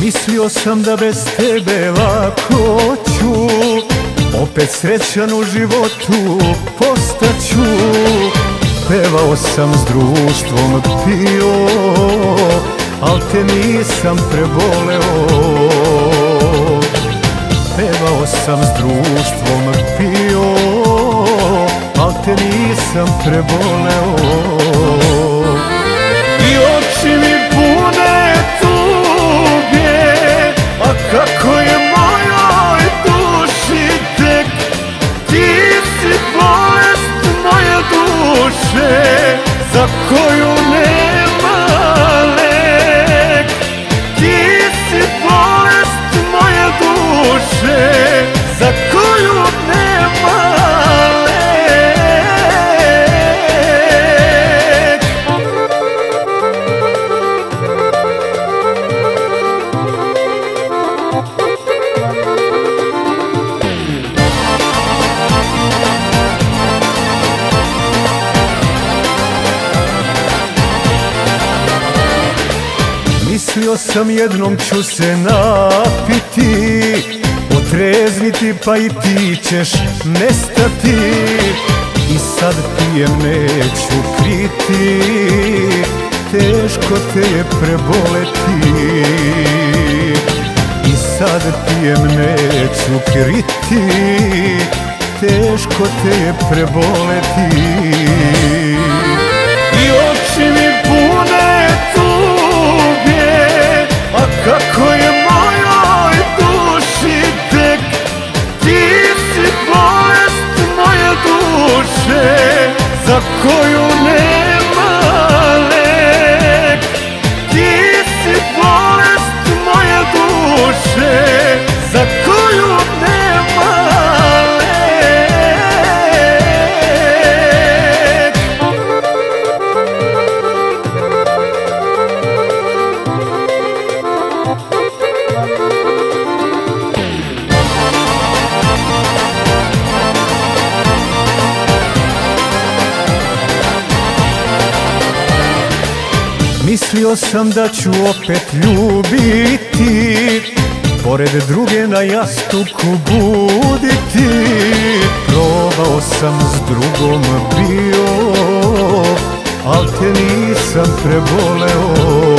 Mislio sam da bez tebe lako ću opet srećan u životu postaću. Pevao sam s društvom pio, al te nisam preboleo. Pevao sam s društvom pio, al te nisam preboleo. I oči mi pune tuge, a kako je mojoj duši tek. Ti si bolest moje duše, za koju nema lek. Ti si bolest moje duše, za koju nema lek. Mislio sam jednom ću se napiti, otrezniti pa i ti ćeš nestati. I sad pijem neću kriti, teško te je preboleti. I sad pijem neću kriti, teško te je preboleti. I oči mi pune tuge, a kako je mojoj duši tek. Ti si bolest moje duše, za koju nema lek. Ti si bolest moje duše, za koju nema lek. Mislio sam da ću opet ljubiti, pored druge na jastuku buditi. Probao sam s drugom bio, al te nisam preboleo.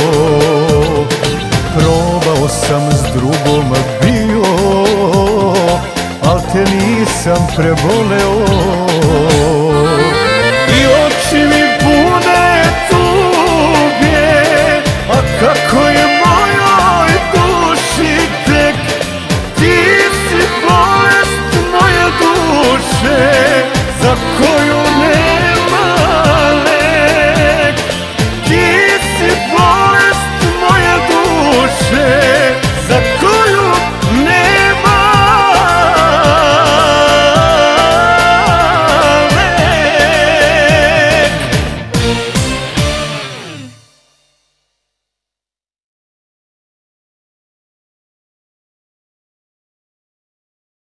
Probao sam s drugom bio, al te nisam preboleo. I oči mi